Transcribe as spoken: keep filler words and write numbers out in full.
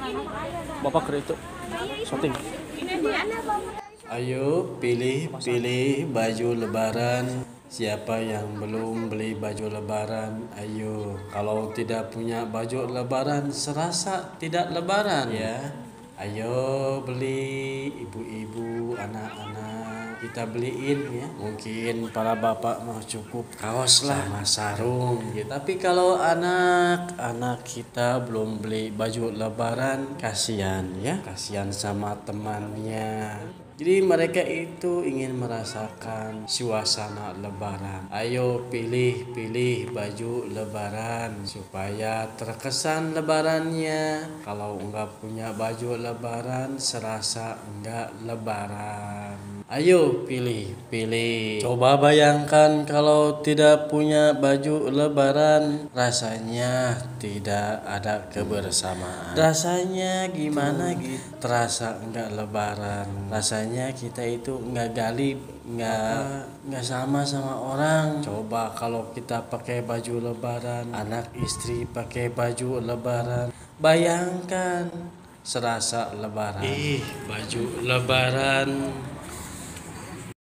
Bapak kira itu shooting. Ayo pilih-pilih baju lebaran. Siapa yang belum beli baju lebaran? Ayo, kalau tidak punya baju lebaran serasa tidak lebaran ya. Ayo beli, ibu-ibu, anak-anak, kita beliin ya. Mungkin para bapak mau cukup kaos lah sama sarung gitu. Tapi kalau anak-anak kita belum beli baju lebaran, kasihan ya. Kasihan sama temannya. Jadi mereka itu ingin merasakan suasana lebaran. Ayo pilih-pilih baju lebaran supaya terkesan lebarannya. Kalau enggak punya baju lebaran serasa enggak lebaran. Ayo pilih-pilih. Coba bayangkan kalau tidak punya baju lebaran, rasanya tidak ada kebersamaan. Rasanya gimana gitu? Terasa enggak lebaran. Rasanya kita itu enggak galib, enggak enggak sama sama orang. Coba kalau kita pakai baju lebaran, anak istri pakai baju lebaran, bayangkan serasa lebaran. Ih, baju lebaran